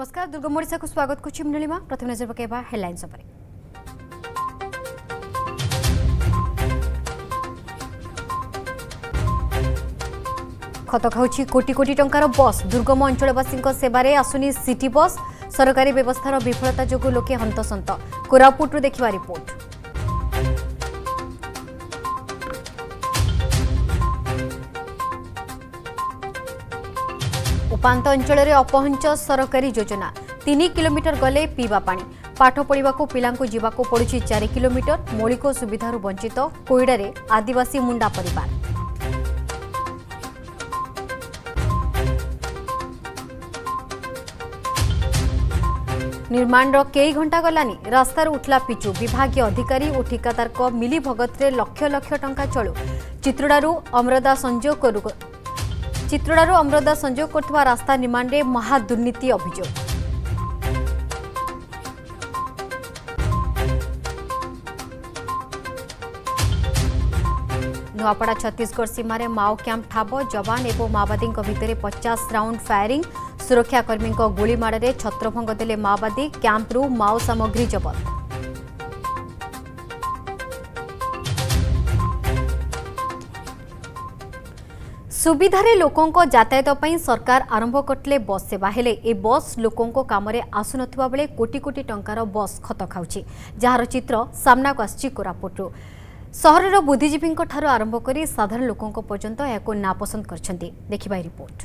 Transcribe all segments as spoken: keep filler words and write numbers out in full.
नमस्कार दुर्गम ओडिशा को स्वागत कुछ नीलिमा प्रथम नजर पकेबा हेडलाइंस पर। खत खाऊची कोटी कोटी टंकार बस दुर्गम अंचलवासी सेवारे आसुनी सिटी बस सरकारी व्यवस्थार विफलता जोगु लोके हंतसंत कोरापुट देखिबा रिपोर्ट। उपांत अंचल अपहंच सरकारी योजना तीन किलोमीटर गले पीवा पानी पाठ पढ़ा पिला जावाक पड़ुछि चार किलोमीटर मौलिक सुविधार वंचित कोईडारे आदिवासी मुंडा परिवार। निर्माण कई घंटा गलानी रास्तार उठला पिचु विभागीय अधिकारी और ठिकादार मिली भगत लक्ष लक्ष टंका चलू चित्रोडारू अमरदा संजोग करू चित्रोडारू अमरदा संजोग करथवा रास्ता निर्माण में महादुर्नीति अभियोग। नुआपड़ा छत्तीसगढ़ सीमार माओ कैंप ठाब जवान एवं माओवादी भितर पचास राउंड फायरिंग सुरक्षाकर्मी गुलीमाड़े छत्रभंग देले माओवादी कैंप्रु माओ सामग्री जबत। सुविधारे लोकों यातायात पर सरकार आरंभ करते बस सेवा हेले ए बस लोकों काम आसुन बेले कोटी कोटी टंकार बस खत खाऊछि जार चित्र सामना को आछि कोरापुटु। सहरर बुद्धिजीवी ठारू आरंभ कर साधारण लोकों पर्यंत या नापसंद करछन्ति देखिबा रिपोर्ट।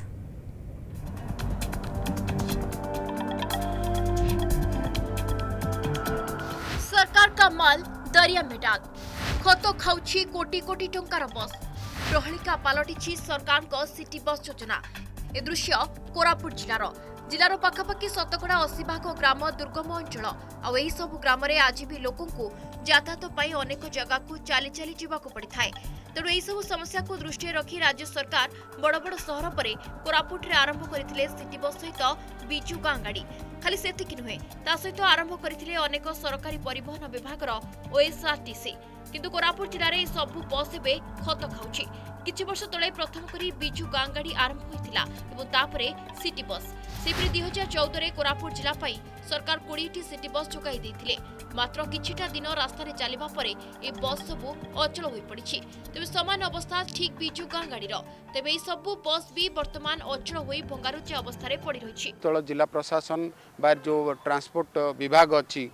सरकार का माल दरिया में डाक खत खाऊछि कोटी कोटी टंकार बस प्रहलिका पलटि सरकार को सिटी बस योजना। ए दृश्य कोरापुट जिलार जिलार पाखापाखि शतकड़ा अशी भाग ग्राम दुर्गम अंचल आई सबु ग्राम आज भी लोकों को यातायात पाई अनेक जगह को चली चली जावाक पड़ी थाए। तेणु यही सब समस्या को दृष्टि रखी राज्य सरकार बड़ बड़ सहर पर कोरापुट आरंभ करथिले सिटी बस सहित बिजु गाँ गाड़ी। खाली सेतिक नुहे ता सहित आरंभ करथिले अनेक सरकारी परिवहन विभागर ओएसआरटीसी किंतु कोरापुट जिले में सबु बस एवं खत खाऊछि। किछि वर्ष तले प्रथम करी बिजु गाँ गाड़ी आरंभ होइतिला एवं तापरे सिटी बस सेपरि दुई हजार चौदह रे कोरापुट जिला पाई सरकार बीस सिटी बस जोगाई देथिले। मात्र किछिटा दिन रास्तार चलिबा परे ए बस सबु अचल होई पड़िछि। तेबे समान अवस्था ठीक बिजु गाँ गाड़ी तेबे ए सबु बस भी वर्तमान अचल होई भंगारुचा अवस्था रे पड़ी रहिछि। तळ जिला प्रशासन बा जो ट्रांसपोर्ट विभाग अछि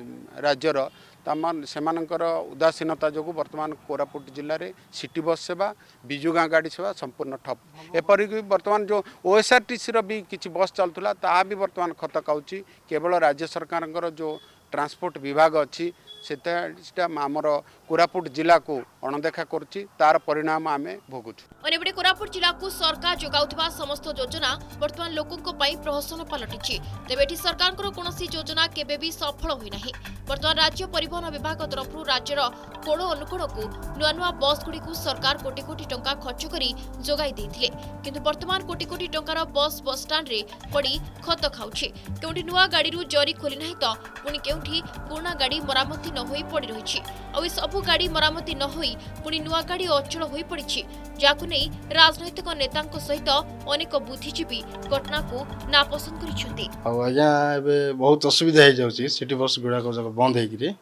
राज्यर तमान सेमानकर उदासीनता जो वर्तमान कोरापुट जिले में सिटी बस सेवा बिजु गाँ गाड़ी सेवा संपूर्ण ठप। एपरिक वर्तमान जो ओएसआरटीसी भी किसी बस चलुला ता भी वर्तमान खत खाऊछि। केवल राज्य सरकार जो ट्रांसपोर्ट विभाग अच्छी सेटा आमर कोरापुट जिला को अणदेखा करुछि तार परिणाम आमे भोगुछु। अनेबडे कोरापुट जिला को सरकार जोगाउथबा समस्त योजना वर्तमान लोकों पई प्रहसन पलटिछि। तेबेठी सरकार कोनोसी योजना केबे भी सफल होई नाही। वर्तमान राज्य परिवहन विभाग तरफ राज्यर कोण अनुकोण को नुआ नुआ बस गुडी को सरकार कोटी कोटी टंका खर्च करी जोगाई देथिले किंतु वर्तमान कोटी कोटी टंकार बस बस स्टैंड रे पड़ी खत खाउछि। केउठी नुआ गाड़ी रु जरी खोली नाही तो पुनी केउठी पुराना गाड़ी मरामती न होई पड़ी रहिछि। आ सबु गाड़ी मरामती न होई पुनी नुआ गाड़ी अचल होई पड़िछि जाकु नै राजनैतिक नेतांक सहित अनेक बुद्धिजीवी घटना को नापसंद करिसेंति। आ आज्ञा एबे बहुत असुविधा हे जाउछि सिटी बस गुडा को जगह बंद हे गिरे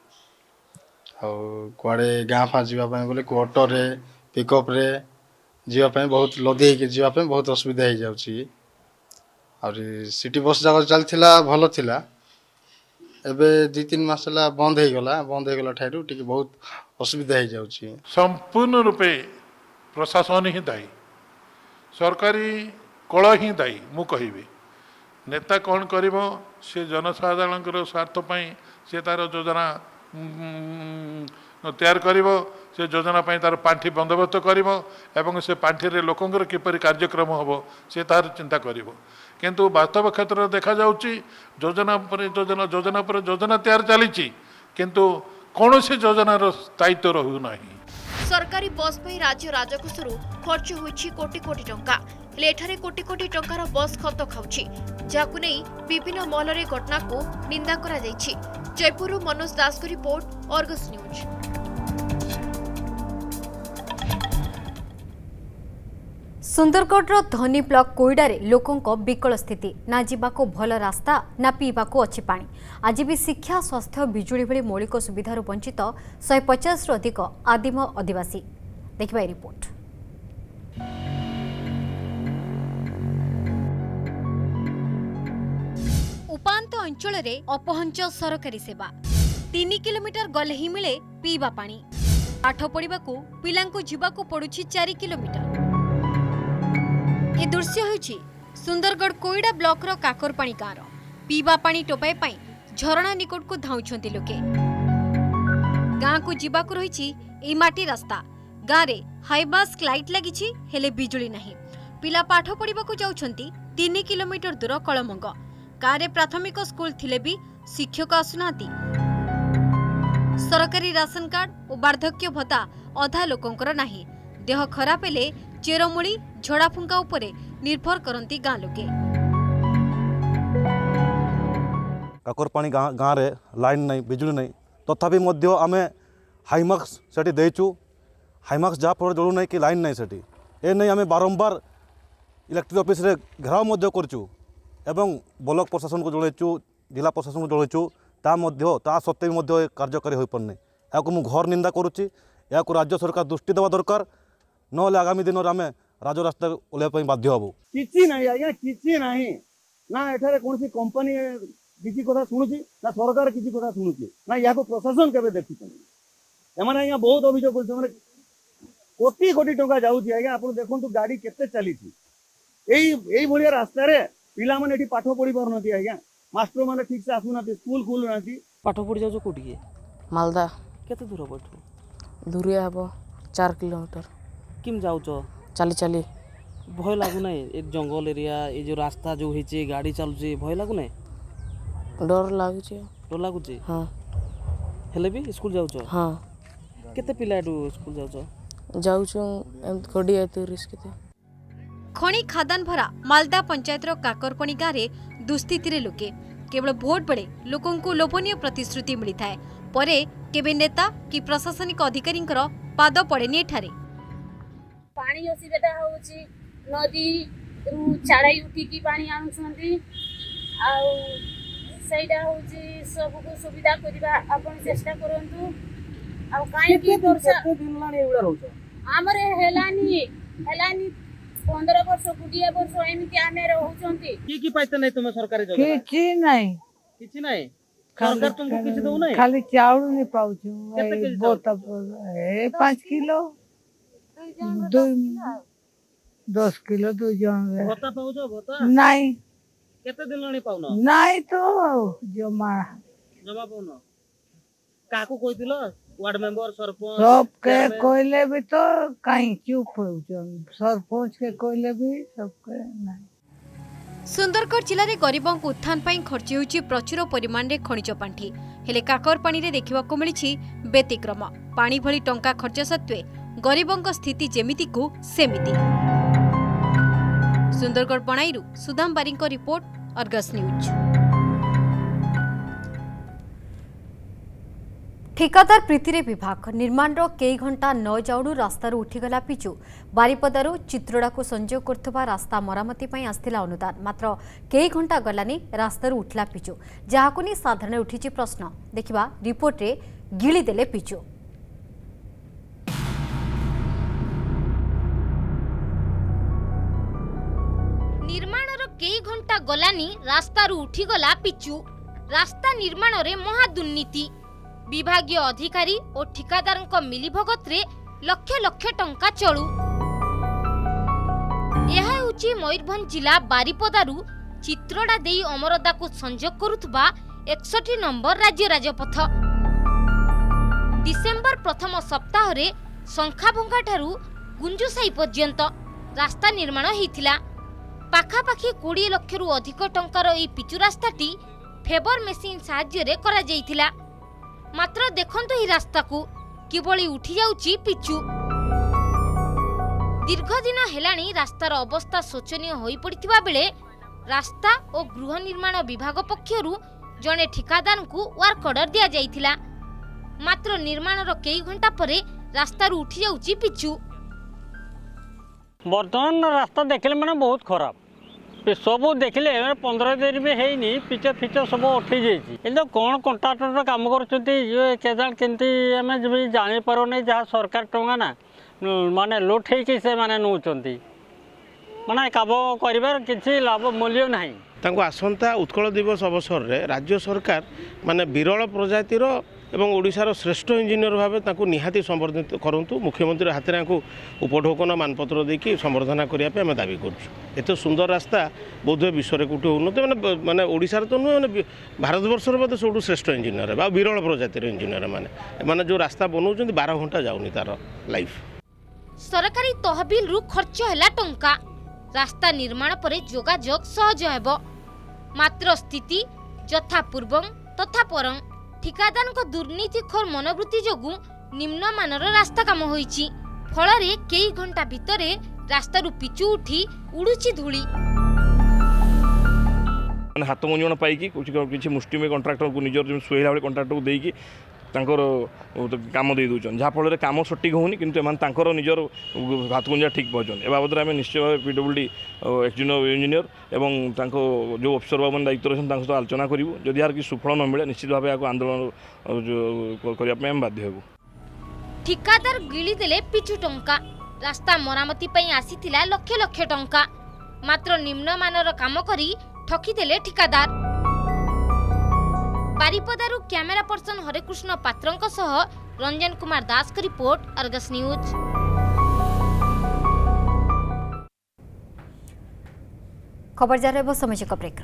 आ कुआडे गां फा जीवा पय बोले ऑटो रे पिकअप रे जीवा पय बहुत लदे के जीवा पय बहुत असुविधा हे जाउछि। और सिटी बस जगह चलथिला भलो थिला एबे दो तीन मास ला बंद हे गला बंद हे गला ठारू टिके बहुत असुविधा हे जाउछि। संपूर्ण रूपे प्रशासन ही दायी सरकारी कल ही दायी मु कहिबे। नेता कौन करिवो से जनसाधारण स्वार्थ पाई से तार योजना तैयार करिवो से योजना पाई तार पांठी बंदोबस्त करिवो एवं से पांठी रे लोकंकर किपरि कार्यक्रम हबो से तार चिंता करिवो। किंतु वास्तव क्षेत्र देखा जाउची योजना पर योजना योजना पर योजना तैयार चली किंतु कौन से योजनार स्थायित्व रहू नाही। सरकारी बस पे राज्य राजकोषरू खर्च होइछि कोटी कोटी टंका हेले एठारे कोटी कोटी टंकार बस खत खाउछि जाकु नै विभिन्न महल रे घटना को निंदा करा जाइछि। जयपुर मनोज दास को रिपोर्ट अर्गस न्यूज। सुंदरगढ़ धनी ब्लॉक कोईडारे लोकों विकल स्थिति ना जीवाको भल रास्ता ना पीवाको अच्छी पानी आज भी शिक्षा स्वास्थ्य बिजुली भली मौलिक सुविधार वंचित शहे पचास रु अधिक आदिम आदिवासी देखिबा रिपोर्ट। उपांत अंचल रे अपहंच सरकारी सेवा तीन किलोमीटर गले ही मिले पीवा पानी पाठ पढ़ाकू पिलांको जीवाको पड़ुछि चार किलोमीटर। ए दृश्य होछि सुंदरगढ़ कोईडा ब्लॉक रो काकरपाणी गाँव पीवा पानी टोपाई पाई झरणा निकट को धाउछंती लोके गाँ को जीवाको रहिछि ए माटी रास्ता गाँ रे हाईमास्क लाइट लागिछि हेले बिजुली नाही पिला पाठ पढ़ाकू जाउछंती तीन किलोमीटर दूर कलमंग गाँ रे प्राथमिक स्कूल थिले भी शिक्षक आसुनांती सरकारी राशन कार्ड और वार्धक्य भत्ता अधा लोकंकर नाही देह खराब हेले चेरमूली झड़ाफुंका उपरे निर्भर करती गाँ लोके। काकरपाणी गाँ गाँव रे लाइन नहीं बिजुली नहीं तथापि मध्य आमे हाईमाक्स सेठी देचु हाईमाक्स जहाँ फल जलू नहीं कि लाइन नहीं सेठी ए नहीं आमे बारंबार इलेक्ट्रिक ऑफिस रे घेराव मध्य करचु एवं ब्लॉक प्रशासन को जलैचु जिला प्रशासन को जलैचु ता मध्य ता सत्वे भी मध्य कार्यकारी हो पारनी या मु घर निंदा करुच्ची या राज्य सरकार दृष्टि देवा दरकार नहले आगामी दिन में राजरास्ता ओल्लैया बाध्य हबू किसी नहीं आज्ञा किसी नहीं ना एठारे कौन सी कंपनी किसी कथा शुणुची ना सरकार किसी कथा शुणुची ना या प्रशासन केबे देखुछन एमाने आज्ञा बहुत अभियोग करछन कोटी कोटी टंका जाउची आज्ञा आपण देखंतु गाड़ी केते चलीची एई एई भलिया रास्ता रे पिला माने एठी पाठ पढ़ी पारनती आज्ञा मास्टर माने ठीक से आसुना स्कूल खुल नाती पाठ पढ़ी जाउ कोठी के मालदा केते दूर पठु दूरिया हबो चार किलोमीटर किम जाउछ चली चली भय लागु नै ए जंगल एरिया ए जो रास्ता जो हिचे गाड़ी चलुचे भय लागु नै डर लागु छै डर लागु छै हां हेले भी स्कूल जाउछ हां केते पिला एटू स्कूल जाउछ जाउछ एम कोडी आते रिस्क ते खणी खादान भरा मालदा पंचायत रो काकरपाणी गाँव रे दुस्थिति रे लोके केवल भोट बेले लोकों को लोभनीय प्रतिश्रुति मिली थाए परे केबे नेता कि प्रशासनिक अधिकारी पाद पड़ेनी एठारे पानी असुविधा होउची नदी रु छाड़ाई उठिकी पानी आनुछंती आउ सेटा होउची सब को सुविधा करबा आपण चेष्टा करंतु आउ काहे की वर्षा दिन लानी एउडा रहउछ हमरे हेलानी हेलानी पंद्रह वर्ष बीस वर्ष एमिति आमे रहउछंती की की पाइते नै तुम सरकारी जगह किछि नै किछि नै सरकार तुमको किछि दउ नै खाली चाउल नै पाउछु बहुत ए पाँच किलो दो दस किलो दो जन भत्ता पाउछो भत्ता नहीं केते दिन लानी पाउनो नहीं तो जमा जमा पाउनो काकू कहितिलो वार्ड मेंबर सरपंच सब के कोइले भी तो कहीं चुप हो सरपंच के कोइले भी सब के नहीं। सुंदरगढ़ जिले में गरीबों को उत्थान पाई खर्च होउछि प्रचुर परिमाण रे खनिज पांठी हेले काकरपाणी रे देखिबाको मिलिछि व्यतिक्रम पानी भली टंका खर्च सत्वे गरीबों स्थिति जेमिति को सेमिति। सुंदरगढ़ बणाईरु सुदाम बारिंको रिपोर्ट अर्गस न्यूज। ठिकादार प्रीतिरे विभाग निर्माण कई घंटा न जाऊँ रास्तार उठीगला पिचु बारिपदारू चित्रोड़ा को संयोग करथबा रास्ता मरामती आसथिला अनुदान मात्र कई घंटा गलानी रास्तार उठला पिचु जहाको नि साधारण उठिछि प्रश्न देखिबा रिपोर्ट रे गिली देले पिचु। निर्माणर कई घंटा गलानी रास्तार उठीगला पिचु रास्ता निर्माण रे महादुर्नीति विभागीय अधिकारी और ठिकादार मिलीभगत रे लक्ष लक्ष टंका चलू यह होची मयूरभंज जिला बारिपदारू चित्रोड़ा देई अमरदा को संयोग करुथबा इकसठ नंबर राज्य राजपथ डिसेम्बर प्रथम सप्ताह रे संखाभंगा ठारू गुंजुसाई पर्यंत रास्ता निर्माण होइथिला पाखापाखि बीस लाख रु अधिक टंकार ए पिचु रास्ताटी फेबर मेसिन साहाय्य रे करा जाइथिला मात्र देखंतु ही रास्ता को किभली उठी जाउची पिचु दीर्घ दिन हेलाणी रास्तार अवस्था शोचनीय होई पड़िथिबा बेले रास्ता और गृह निर्माण विभाग पक्षरु जने ठिकादार को वर्क ऑर्डर दिया जाइथिला मात्र निर्माणर कई घंटा परे रास्तार उठी जाउची पिचु। बर्तमान रास्ता देखले मैंने बहुत खराब सब देखले पंद्रह दिन भी है पिच फिच सब उठी जाइए कौन कंट्राक्टर काम कर जापर नहीं जहाँ सरकार टंगा ना माने लुठे से माने नौकरी माने काम कर किसी लाभ मूल्य नहीं तांको आसंता उत्कल दिवस अवसर रे राज्य सरकार माने विरल प्रजातिर एवं ओडिशार श्रेष्ठ इंजीनियर भाव तांको निहाती संबर्धित करंतु मुख्यमंत्री हाथ में उपढौकन मानपत्र देकी संबर्धना करने आम दाबी करूँ एत सुंदर रास्ता बोध विश्व कौटी हो मैंने माने ओडिशार तो नुह मैंने भारतवर्षर बोध सब श्रेष्ठ इंजीनियर बा विरल प्रजातिर इंजीनियर माने माने जो रास्ता बनाऊँ बारह घंटा जाऊनी तार लाइफ सरकारी तहबिल रु खर्च है टंका रास्ता निर्माण पर जोगाजोग सहज हेबो मात्र स्थिति यथा पूर्वं तथा परं ठिकादार को दुर्नीतिखोर मनोवृत्ति जोगु निम्नमानर रास्ता काम होईची फଳରେ कई घंटा भितर रास्ता रु पिचु उठी उड़ुची धूली हाथ मंजन पाई किसी मुष्टिमेय कंट्राक्टर को निजर सुहेला भाई कंट्राक्टर को देकी तांकर काम दे दून जहाँफल कम सठिक होनी किंतु निजर हाथ गुंजा ठीक पाचन ए बाबद आम निश्चय भाव पीडब्ल्यूडी एक्सजीनियर इंजीनियर एवं जो अफिसर बाबू दायित्व रही सहित आलोचना करूँ जदि यार कि सुफल न मिले निश्चित भाव यहाँ आंदोलन करने बाध्य हेबू ठिकादार गिली देले पिछु टंका रास्ता मरामती पई आसीथिला लक्ष लक्ष टंका मात्र निम्नमानर काम करी ठकी देले ठिकादार बारिपदारु कैमेरा पर्सन हरेकृष्ण पात्रंक सह रंजन कुमार दास का रिपोर्ट अर्गस न्यूज। खबर जारी सामाजिक ब्रेक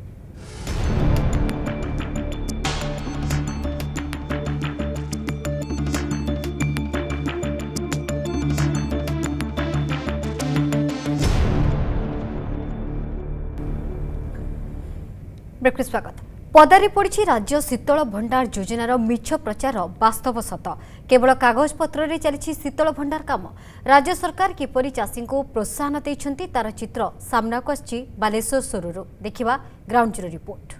ब्रेक स्वागत पदारे पड़ी राज्य शीतल भंडार योजनार मिछ प्रचार वास्तव सत केवल कागज पत्र रे चली शीतल भंडार काम राज्य सरकार किपरि चाषी को प्रोत्साहन देइछन्ति तार चित्र सामना को आछि बालेश्वर सोरुरु देखिबा ग्राउंड जीरो रिपोर्ट।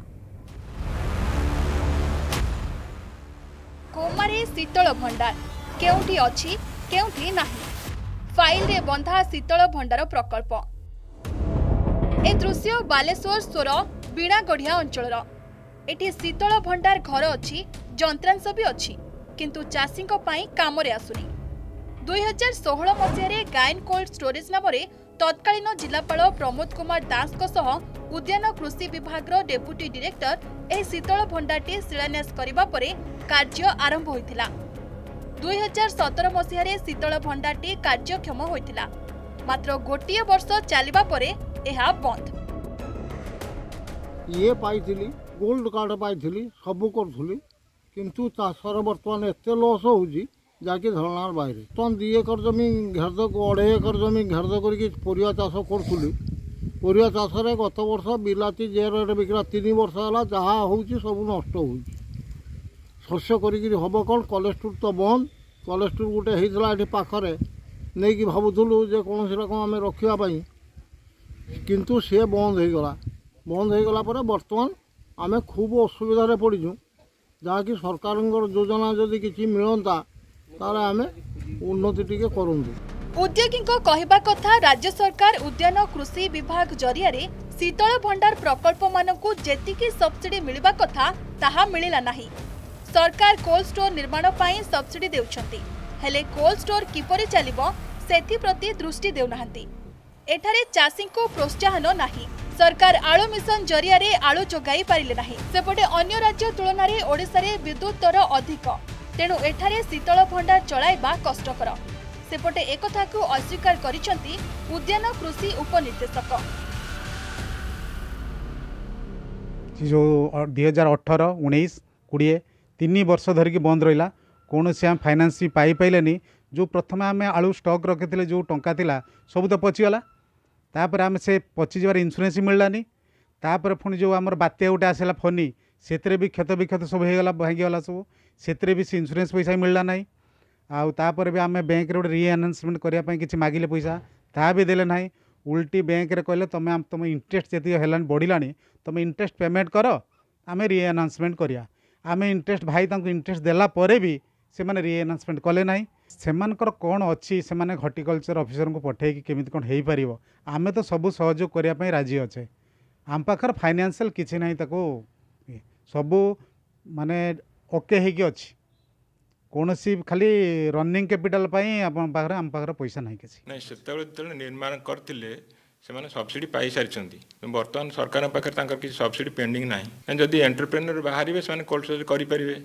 कोमारे शीतल भंडार केउठी अछि केउठी नाही फाइल रे बंधा शीतल भंडार प्रकल्प ए दृश्य बालेश्वर सोर बीणागढ़िया अंचल एठी शीतल भंडार घर अच्छी जंत्रांश भी अच्छी किंतु चाषी काम आसुनी दुई हजार षोहल मसीह गायन कोल्ड स्टोरेज नाम तत्कालीन जिलापाल प्रमोद कुमार दास उद्यान कृषि विभाग डेप्यूटी डायरेक्टर ए शीतल भंडारटी शिलान्यास करबा परे कार्य आरंभ होइथिला दुई हजार सतर मसीह शीतल भंडारटी कार्यक्षम होइथिला मात्र गोटिए वर्ष चलिबा परे एहा बंद ये पाई गोल्ड कार्ड पाई सबू करी किंतु चाषर बर्तमान एत लस हो जहाँकि धारणार बाहर बर्तमान दी एकर जमी घेरद अढ़े एकर जमी घेरद कर चाष करी परिया चाष गत वर्ष बिलाती जे रेट बिकला तीन वर्ष है जहाँ हो सब नष्ट हो शस्य करम कौन कोलेस्ट्रोल तो बंद कोलेस्ट्रोल गोटे होता ये पाखे नहीं कि भावुलु जे कौन रकम आम रखापी किंतु सी बंद हो गला बंद हो गला पर बर्तमान आम खूब असुविधा पड़ीचु जहाँकि सरकार योजना जदि किसी मिलता तार आम उन्नति टिके करूँ। उद्योगी कहवा कथा राज्य सरकार उद्यान कृषि विभाग जरिया शीतल भंडार प्रकल्प मानकु जेतिकी सब्सिडी मिलवा कथा ताहा मिलिला नाही। सरकार कोल्ड स्टोर निर्माण पाई सब्सिडी देउछंती हेले कोल्ड स्टोर किपरि चलिबो सेथि प्रति दृष्टि देउनाहंती। एठारे चाषी को प्रोत्साहन नाही। सरकार आलु मिशन जरिया आलु जोगाई पारिले नाही। सेपटे अन्य राज्य तुलना रे ओडिसा रे विद्युत दर अधिक तेणु एठारे शीतल भंडार चलाइबा कष्टकर सेपटे एकथा को अस्वीकार करिसंती उद्यान कृषि उपनिर्देशक। जो दुई हजार अठर उन्नीस कोड़े तीन वर्ष धरिकी बंद रहा कौन से आम फाइनान्स भी पाई पाइलानी जो प्रथम आम आलू स्टॉक रखी जो टंका थिला सब तो पचिगला तापर आम से पचि जबार इन्शुरांस मिललानी तापर पुणी जो आम बात्या गोटे आसला फनी से भी क्षत विक्षत सब होगा भांगीगला सब से भी से इन्शुरांस पैसा मिलला ना आउर भी आम बैंक रे रिएनाउंसमेंट करने कि मागिले पैसा ता भी देले ना उल्टी बैंक रे कहले तुम तुम इंटरेस्ट जी है बढ़ला तुम इंटरेस्ट पेमेंट कर आम रिएनाउंसमेंट करिया आम इंटरेस्ट भाई इंटरेस्ट देला परे भी से माने रिएनाउंसमेंट कले ना सेमानकर कौन अच्छी से माने हॉर्टिकल्चर ऑफिसर को पठे कि केमिति कौन हेई परिबो आमे तो सब सहयोग करिया पई राजी अच्छे आम पाखर फाइनेंशियल किछि नाही ताको सब माने ओके हेकी अछि कोनोसी खाली रनिंग कैपिटल पई आपन पाखर आम पाखर पैसा नाही किछि नहीं सेतबेले जेतबेले निर्माण करथिले सेमाने सब्सिडी पाई सारिछंती वर्तमान सरकार पाखर तांकर किछि सब्सिडी पेंडिंग नाही जदि एंटरप्रेन्योर बाहरिबे सेमाने कोल्ड स्टोरेज करि परिबे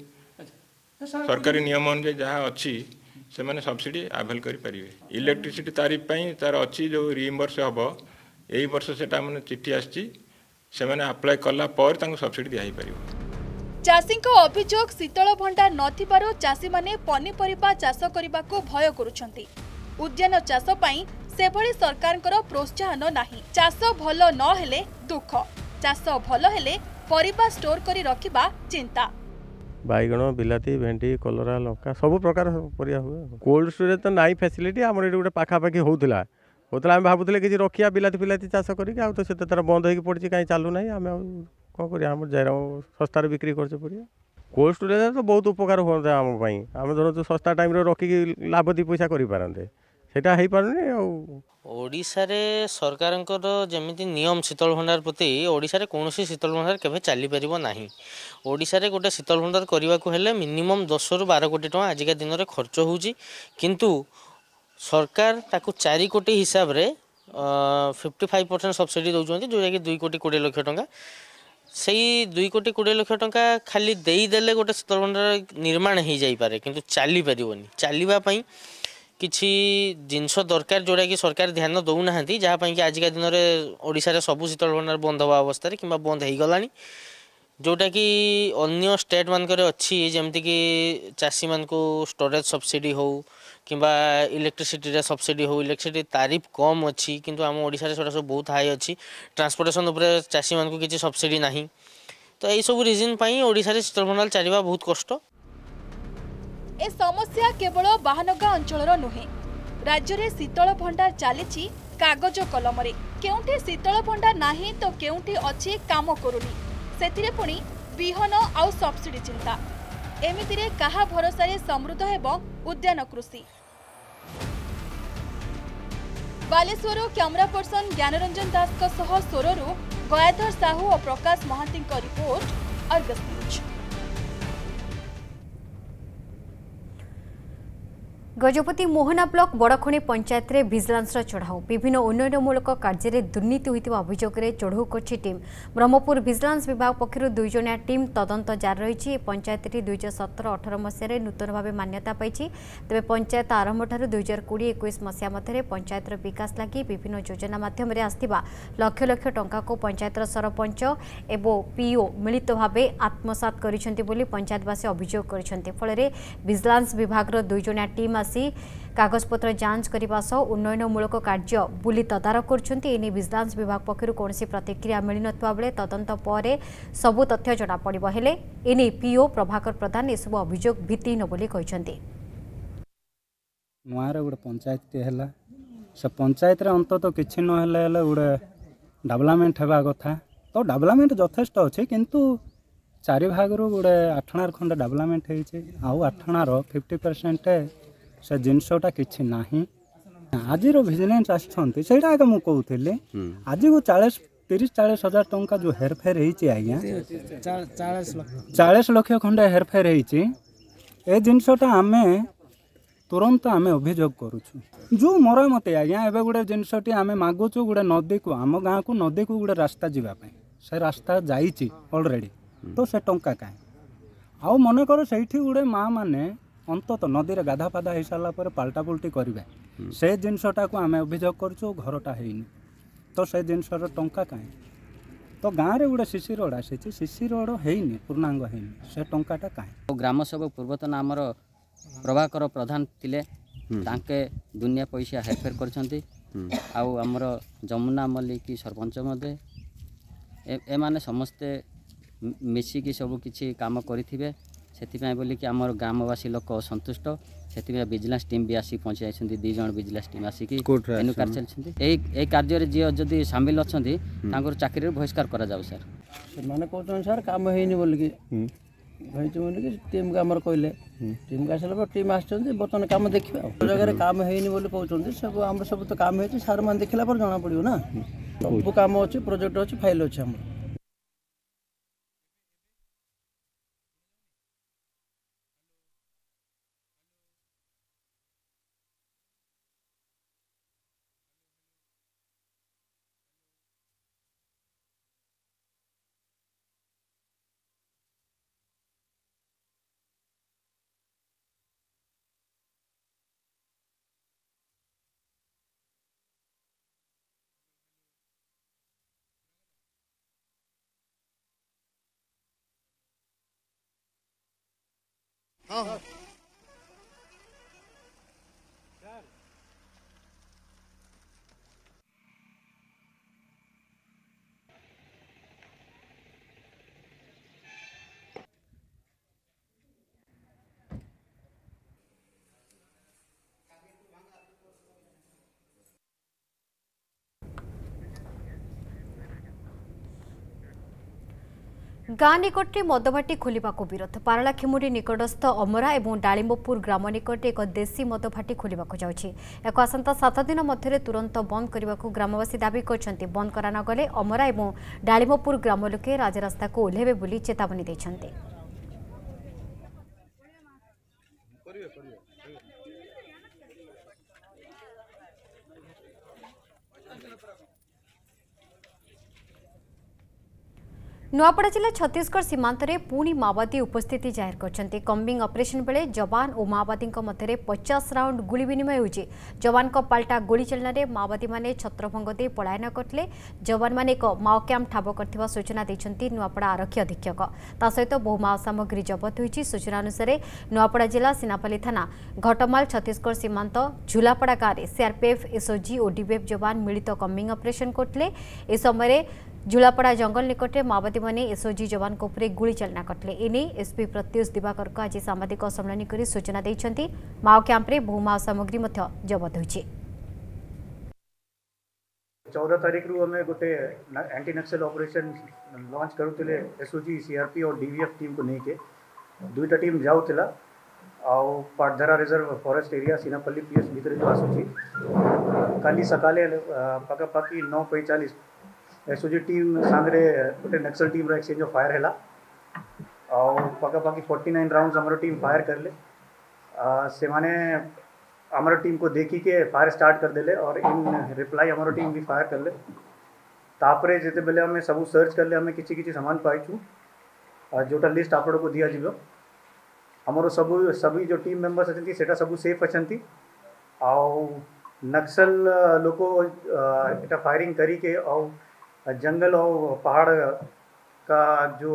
सरकारी नियम अनुसार जहाँ अच्छी से मैंने सब्सिडी आभेल करें इलेक्ट्रिसिटी तारीफ पर तार अच्छी जो रिइंबर्स हम यही वर्ष से मैंने चिठी आसी अप्लाई कलापर सब्सिडी दिखाई पार चाषी अभियोग शीतल भंडार नथिबारु चाषी माने पनीपरिबा चाष करने को भय करुछंती उद्यान चाष पई सेभଳି सरकारଙ୍କର प्रोत्साहन नाही चाष भल न हेले दुख चाष भल हेले परिबा स्टोर करी रखिबा चिंता बैगण बिलाती भेंडी कलरा लंका सब प्रकार परिया हुए कोल्ड स्टोरेज तो नाई फैसिलिटी आम ये गोटे पाखापाखि होता होता आम भावुले कि रखिया बिलाती बिलाती चाष करके आ तो से तार बंद हो पड़ी कहीं चालू ना आम कौन कर जाए सस्तार बिक्री कर पड़ा कोल्ड स्टोरेज तो बहुत उपकार हुआ आम आम धर सस्ता टाइम रखिक लाभ दी पैसा करें सेटा हो पारे ओडिशा रे सरकारंकर जमिति नियम शीतल भंडार प्रति ओडिशा रे कोनोसी शीतल भंडार केबे चली परिबो नाही ओडिशा रे गोटे शीतल भंडार करबा को हेले मिनिमम दस रु बारह कोटी टका आजिका दिन रे खर्च होउची किंतु सरकार ताकू चार कोटी हिसाब रे फिफ्टी फाइव परसेंट सब्सिडी दउचंती जो कि दो कोटी बीस लाख टका सेई दो कोटी बीस लाख टका खाली देई देले गोटे शीतल भंडार निर्माण हो जाई पारे किंतु चली परिबोनी चलीबा पई किछि जिनस दरकार जोड़ा कि सरकार ध्यान दौना जहाँपाई कि आजिका दिन में ओडिशा रे सब शीतल भंडार बंद हवा अवस्था कि बंद हो गलानी जोटा कि अन्य स्टेट मानकर अच्छी जमती कि चाषी मान को स्टोरेज सब्सिडी हो किंबा इलेक्ट्रिसिटी रे सब्सिडी हो इलेक्ट्रिसिटी तारीफ कम अच्छी किंतु आम ओडिशा रे सेटा सब बहुत हाई अच्छी ट्रांसपोर्टेशन उपरे चाषी मान को किछि सब्सिडी नाही तो यही सब रिजन पई ओडिशा रे शीतल भंडार चलिबा बहुत कष्ट ए समस्या केवल बाहानगा अंचलर नुहे राज्य रे शीतल भंडार चली कागज कलम रे केउठी शीतल भंडार नाही तो केउठी अछि काम करूनी सेतिरे पुणी बिहन आउ सब्सिडी चिंता एमिति रे कहा भरोसा रे समृद्ध हेबो उद्यान कृषि बालेश्वर कैमरा पर्सन ज्ञानरंजन दास का सह सोररू गयाधर साहू और प्रकाश महांती का report Argus news. Gajapati Mohana block Badakhani panchayat रे विजिलेंस चढ़ाऊ विभिन्न उन्नयनमूलक कार्य में दुर्नीति होता अभियोग में चढ़ाऊ कर टीम ब्रह्मपुर विजिलेंस विभाग पक्षर दुई जनिया टीम तदंत जारी रही पंचायत दुई हजार सतर अठर मसीह नूतन भाव मान्यता पाई तेज पंचायत आरंभ ठार दुई हजार कोड़े एक मसीहा मध्य पंचायतर विकास लगी विभिन्न योजना माध्यम आसथिबा लक्ष लक्ष टंका को पंचायतर सरपंच एवं पीओ मिलित भाव आत्मसात करिसेंति बोली पंचायतवासी अभियोग करिसेंति फଳରେ विजिलेंस विभाग दुई जनिया टीम कागजपत्र जांच करने सह उन्नयनमूलक कार्य बुली तदारख कर विजिलेंस विभाग पक्षर कौन प्रतिक्रिया मिल ना बेले तदंत पर सबू तथ्य जना पड़ो हेले एने पीओ प्रभाकर प्रधान एसबू अभियोग भित्तिहीन बोली कहते नुआर गोटे पंचायत है से पंचायत अंतत किसी ना गोटे डेवलपमेंट होगा कथा तो डेवलपमेंट यथेष्ट अच्छे किंतु चारि भाग गोटे आठणार खंड डेवलपमेंट हो आठणार फिफ्टी परसेंट से जिनसटा किसी ना आज विजिलेंस आसटा आगे मुझे कहूली आज को चालीस तीस चालीस हजार टंका जो हेरफेर आज्ञा चालीस लक्ष खंडे हेरफेर ए जिनसटा आम तुरंत आम अभियोग करुचु जो मरामती आज्ञा एवं गोटे जिनसटी आम मागुचु गोटे नदी को आम गाँव को नदी को गोटे रास्ता जावाई से रास्ता जाइए ऑलरेडी तो से टंका कहीं आउ मनकर से गोटे माँ मैंने अंतत नदी में गाधा पाधा हो सारापर पाल्टा पुल्टी करेंगे से जिनसटा को आम अभियोग करुँ घरटा है तो से जिनसर टंका कहीं तो गाँव में गोटे सीसी रोड आसी सीसी रोड है पूर्णांग है से टंकाटा कहीं ग्राम सेवक पूर्वतन आमर प्रभाकर प्रधान थिले तांके दुनिया पैसा हेरफेर करछंती आउ आमर जमुना मल्लिक सरपंच मध्य ए माने समस्ते मिसिकी सब किछि काम करिथिबे सेतिपय बोली कि आमर ग्रामवासी लोक असंतुष्ट सेतिपय विजिलेंस टीम भी आसी पहुंची आइछंती दुई जण विजिलेंस टीम आसी कि एनु कार चलछंती एई एई कार्य रे जे जदी शामिल अछंती तांकर चाकरी रे बहिष्कार करा जाउ सर से माने कोचन सर काम हेनी बोली कि बोलिक टीम को आमर कहले टीम को आसार टीम आसछन्ती बर्तमान काम देखिबा जगह काम हेनी बोली कहउछन्ती सब आमर सब तो काम हेछि सार मान देखला पर जाना पड़ियो ना सब काम अछि प्रोजेक्ट अछि फाइल अछि हमर हाँ हाँ गाँ निकटे मदभाटी खोलिबा को विरोध पारलाखेमुडी निकटस्थ अमरा एवं डालिम्बपुर ग्राम निकटे एक देशी मदभाटी खोलिबा को जाउछि एक आसंता सात दिन मध्य तुरंत बंद करने को ग्रामवासी दाबी करछन्ति बंद करा न गले अमरा एवं डालिम्बपुर ग्राम लोके राजरास्ता को ओह्लेबे बोली चेतावनी दैछन्ति। नुआपड़ा जिला छत्तीसगढ़ सीमांत में पुणी माओवादी उपस्थिति जाहिर करछन्ति। कम्बिंग ऑपरेशन बेले जवान और माओवादी मध्य पचास राउंड गुली विनिमय होइछि। जवान को पाल्टा गोली चलना रे माओवादी माने छत्रभंग दे पलायन करथिले। जवान माने एक माओ कैंप ठाब करथिबा सूचना दैछन्ति नुआपड़ा आरक्षी अधीक्षक। ता सहित बहु माओ सामग्री जबत होइछि। सूचना अनुसार नुआपड़ा जिला सिनापाली थाना घटमाल छत्तीसगढ़ सीमांत झुलापड़ा गाँव में सीआरपीएफ एसओजी और डीबीएफ जवान मिलित कम्बिंग ऑपरेशन करथिले। ए समय झुलापड़ा जंगल निकटे माओवादी माने एसओजी जवान को उपरे गुली चलना करथिले। एने एसपी प्रत्युष दिवाकर को आज सामाजिक सम्मेलन करी सूचना दैछन्ति। माओ कैंप रे बहु माओ सामग्री मध्य जबत होइछि। चौदह तारीख रु हमें गोटे एंटी नक्सल ऑपरेशन लॉन्च करूले एसओजी सीआरपी और डीवीएफ टीम को नहीं के दुईटा टीम जाऊला आउ Patdhara reserve forest area Sinapalli PS भीतर जो आसुची काली सकाले पाखापाखि नौ पैंचालीस एसओजी टीम सांगरे गोटे Naxal team exchange of fire है पाखापाखि फोर्टी नाइन राउंड आम टीम फायर करले से माने आमर टीम को देखी के फायर स्टार्ट कर देले और इन रिप्लाई आमर टीम भी फायर करले तापरे जेते बेले हमें सब सर्च करले हमें किछि किछि सामान पाइछु जोटा लिस्ट आप को दिया जिवो हमरो सब सभी जो टीम मेंबर्स अछंती सेटा सब सेफ अछंती आउ नक्सल लोको एटा फायरिंग करी के और जंगल और पहाड़ का जो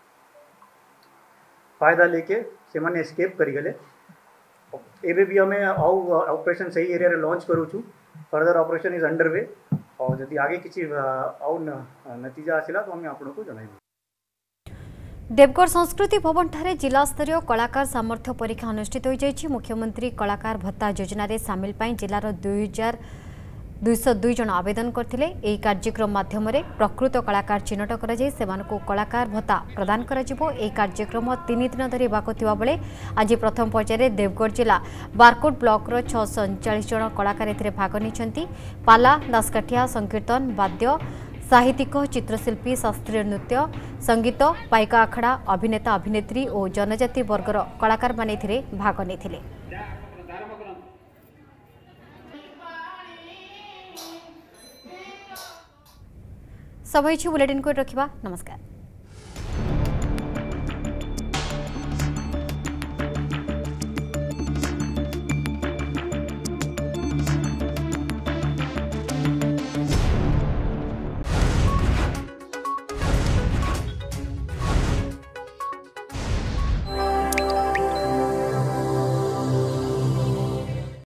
फायदा लेके से माने एस्केप करी गले। एबे भी हमें ऑपरेशन सही एरिया रे लॉन्च करू छु further operation is under way और यदि आगे किसी और नतीजा आसिला तो हमें आपन को जणाइबो। देवगढ़ संस्कृति भवन ठारे जिला स्तरीय कलाकार सामर्थ्य परीक्षा अनुष्ठित हो जाइछि। मुख्यमंत्री कलाकार भत्ता योजना रे शामिल पाई जिलार दुई हजार दुईश दुई जन आवेदन करथिले। एही कार्यक्रम माध्यम रे प्रकृत कलाकार चिन्हट करा जाय सेमानकु कलाकार भत्ता प्रदान करा जिवो। एही कार्यक्रम तीन दिन धरि हेबाको थिबा बेले आज प्रथम पर्याय देवगढ़ जिला बारकोट ब्लॉक रो छह सौ उनचालीस जन कलाकार एथिरे भाग निछंती। पाला दासकाठिया संकीर्तन वाद्य साहित्यिक चित्रशिल्पी शास्त्रीय नृत्य संगीत पाइका आखड़ा अभिनेता अभिनेत्री और जनजाति वर्गर कलाकार माने एथिरे भाग नेथिले। समय बुलेटिन को रखिबा। नमस्कार।